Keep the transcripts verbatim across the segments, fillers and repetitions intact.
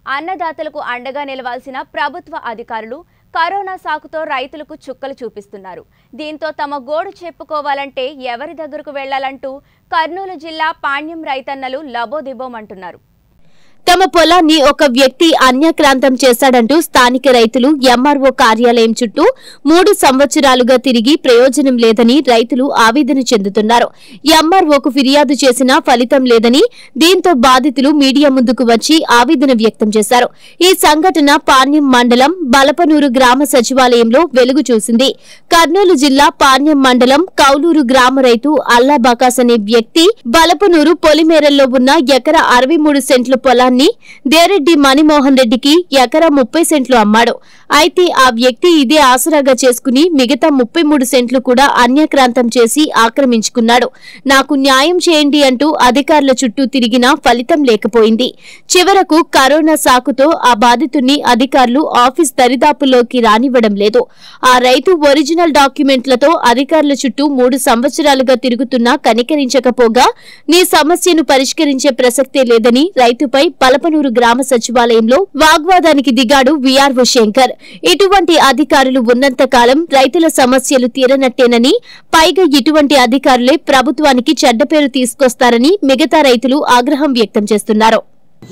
అన్నదాతలకు అండగా నిలవాల్సిన ప్రభుత్వ అధికారులు కరోనా సాకుతో రైతులకు చుక్కలు చూపిస్తున్నారు. దీంతో తమ గోడు చెప్పుకోవాలంటే ఎవరి దగ్గరకు వెళ్లాలంటూ కర్నూలు జిల్లా పాణ్యం రైతన్నలు లబోదిబోమంటున్నారు. తమ పొలాన్ని ఒక వ్యక్తి అన్యాక్రాంతం చేశాడంటూ స్థానిక రైతులు ఎంఆర్ఓ కార్యాలయం చుట్టూ మూడు సంవత్సరాలుగా తిరిగి ప్రయోజనం లేదని రైతులు ఆవేదన చెందుతున్నారు. ఎంఆర్ఓకు ఫిర్యాదు చేసినా ఫలితం లేదని దీంతో బాధితులు మీడియా ముందుకు వచ్చి ఆవేదన వ్యక్తం చేశారు. ఈ సంఘటన పాణ్యం మండలం బలపనూరు గ్రామ సచివాలయంలో వెలుగు చూసింది. కర్నూలు జిల్లా పాణ్యం మండలం కౌలూరు గ్రామ రైతు అల్లా బకాస్ అనే వ్యక్తి బలపనూరు పొలిమేరల్లో ఉన్న ఎకరా అరవై మూడు సెంట్ల పొలాన్ని దేరెడ్డి మణిమోహన్ రెడ్డికి ఎకరా ముప్పై సెంట్లు అమ్మాడు. అయితే ఆ వ్యక్తి ఇదే ఆసరాగా చేసుకుని మిగతా ముప్పై మూడు సెంట్లు కూడా అన్యాక్రాంతం చేసి ఆక్రమించుకున్నాడు. నాకు న్యాయం చేయండి అంటూ అధికారుల చుట్టూ తిరిగినా ఫలితం లేకపోయింది. చివరకు కరోనా సాకుతో ఆ బాధితుణ్ణి అధికారులు ఆఫీస్ దరిదాపుల్లోకి రానివ్వడం లేదు. ఆ రైతు ఒరిజినల్ డాక్యుమెంట్లతో అధికారుల చుట్టూ మూడు సంవత్సరాలుగా తిరుగుతున్నా కనికరించకపోగా నీ సమస్యను పరిష్కరించే ప్రసక్తే లేదని రైతుపై బలపనూరు గ్రామ సచివాలయంలో వాగ్వాదానికి దిగాడు వీఆర్ఓ శంకర్. ఇటువంటి అధికారులు ఉన్నంత కాలం రైతుల సమస్యలు తీరనట్టేనని, పైగా ఇటువంటి అధికారులే ప్రభుత్వానికి చెడ్డ పేరు తీసుకొస్తారని మిగతా రైతులు ఆగ్రహం వ్యక్తం చేస్తున్నారు.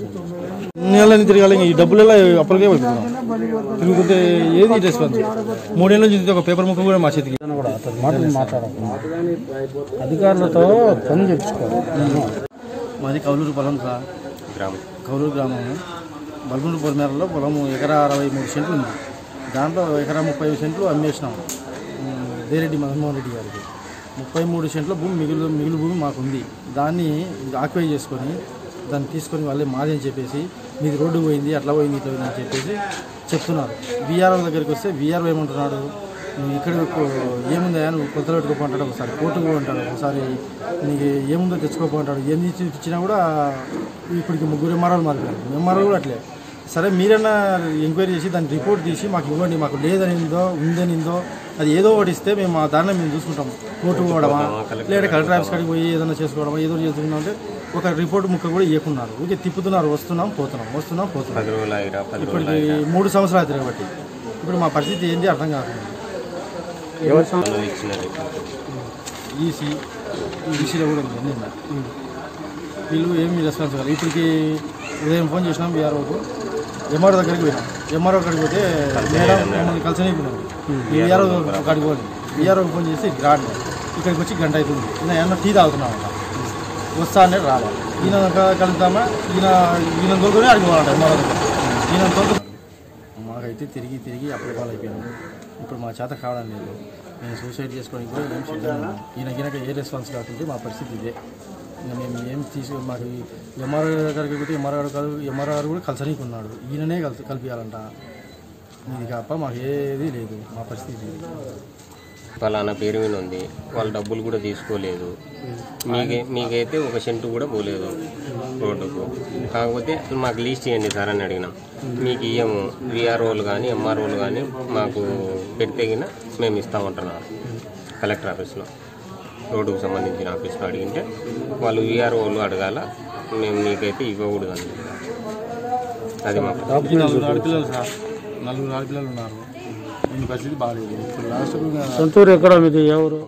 అధికారులతో పని చెప్పుకోవాలి. మాది కౌలూరు పొలం సార్, గ్రామం కౌలూరు గ్రామము బల్పనూరు పొలిమేరలో పొలము ఎకరా అరవై మూడు సెంట్లు ఉంది. దాంట్లో ఎకరా ముప్పై సెంట్లు అమ్మేసినాము దేరెడ్డి మన్మోహన్ రెడ్డి గారికి. ముప్పై మూడు సెంట్ల భూమి మిగులు మిగులు భూమి మాకు ఉంది. దాన్ని ఆక్యుపై చేసుకొని దాన్ని తీసుకొని వాళ్ళే మాది అని చెప్పేసి మీది రోడ్డు పోయింది, అట్లా పోయింది, ఇట్లా పోయింది అని చెప్పేసి చెప్తున్నారు. వీఆర్ఓ దగ్గరికి వస్తే వీఆర్ఓ ఏమంటున్నాడు, ఇక్కడ ఏముందా నువ్వు కొత్తలో పెట్టుకోపో అంటాడు, ఒకసారి కోర్టుకు అంటాడు, ఒకసారి నీకు ఏముందో తెచ్చుకోపో అంటాడు. ఏమి ఇచ్చినా కూడా ఇప్పటికి ముగ్గురు ఎంఆర్ఓలు మారిపోయారు. ఎంఆర్ఓ కూడా అట్లే. సరే మీరన్నా ఎంక్వైరీ చేసి దాన్ని రిపోర్ట్ తీసి మాకు ఇవ్వండి, మాకు లేదనిందో ఉందనిందో అది ఏదో ఒకటి ఇస్తే మేము ఆ దాన్ని మేము చూసుకుంటాము. కోర్టు పోవడమా లేదా కలెక్టర్ ఆఫీస్ కాడికి పోయి ఏదైనా చేసుకోవడమా ఏదో చేసుకుంటాం అంటే ఒక రిపోర్ట్ ముక్క కూడా ఇవ్వకున్నారు. ఊరికే తిప్పుతున్నారు, వస్తున్నాం పోతున్నాం వస్తున్నాం పోతున్నాం. ఇప్పటికి మూడు సంవత్సరాలు తిరగబట్టి ఇప్పుడు మా పరిస్థితి ఏంటి అర్థం కాకుండా ఈసీ ఈసీలో కూడా ఉంది నిన్న. వీళ్ళు ఏమి రెస్పాన్స్ కాదు. ఇప్పటికి ఉదయం ఫోన్ చేసినాం వీఆర్ఓకు, ఎంఆర్ఓ దగ్గరికి పోయినాం. ఎంఆర్ఓ కాడికి పోతే మేడం మమ్మల్ని కలిసి పోయినాం. వీఆర్ఓ కాడికి పోయి వీఆర్ఓకి ఫోన్ చేసి రాండి, ఇక్కడికి వచ్చి గంట అవుతుంది, ఈయన ఏమన్నా టీ తాగుతున్నామంట, వస్తా అనేది రావాలి. ఈయన కలుద్దామా, ఈయన ఈయన తోలుకొని అడిగిపోవాలంట ఎంఆర్ఓ దగ్గర. ఈయన తోలు మాకైతే తిరిగి తిరిగి అప్పుడు వాళ్ళు అయిపోయినాము. ఇప్పుడు మా చేత కావడం లేదు. మేము సూసైడ్ చేసుకోవడానికి కూడా ఏం సిద్ధంగా ఉన్నాం. ఈయన గినక ఏ రెస్పాన్స్ కాకుంటే మా పరిస్థితి ఇదే. ఇంకా మేము ఏం తీసుకు మాకు ఎంఆర్ఓ దగ్గరికి పోతే ఎంఆర్ఓ కాదు, ఎంఆర్ఓ గారు కూడా కలిసనీకి ఉన్నాడు. ఈయననే కలిసి కలిపియాలంట. ఇది కాప మాకు ఏది లేదు. మా పరిస్థితి ఫలానా పేరు మీద ఉంది, వాళ్ళు డబ్బులు కూడా తీసుకోలేదు. మీకే మీకైతే ఒక సెంటు కూడా పోలేదు రోడ్డుకు. కాకపోతే మాకు లీస్ట్ చేయండి సార్ అని అడిగినాం. మీకు ఇయ్యము, వీఆర్ఓలు కానీ ఎంఆర్ఓలు కానీ మాకు పెట్టిన మేము ఇస్తామంటున్నారు. కలెక్టర్ ఆఫీస్లో రోడ్డుకు సంబంధించిన ఆఫీస్లో అడిగింటే వాళ్ళు వీఆర్ఓలు అడగాల, మేము మీకైతే ఇవ్వకూడదు అని. అది మాకు ఆడపిల్లలు సార్, నలుగురు ఆడపిల్లలు ఉన్నారు. ఈ పరిస్థితి బాగాలేదు. ఇప్పుడు లాస్ట్ సొంతూరు ఎక్కడ మీది ఎవరు?